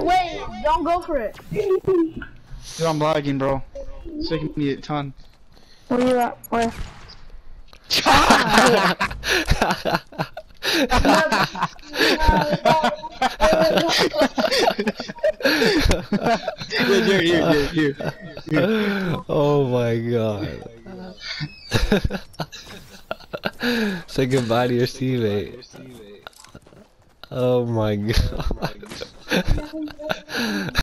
wait, don't go for it. Dude, I'm lagging, bro. It's taking me a ton. Where you at? Where? Here. Oh my god. Say goodbye to your teammate. Oh my god.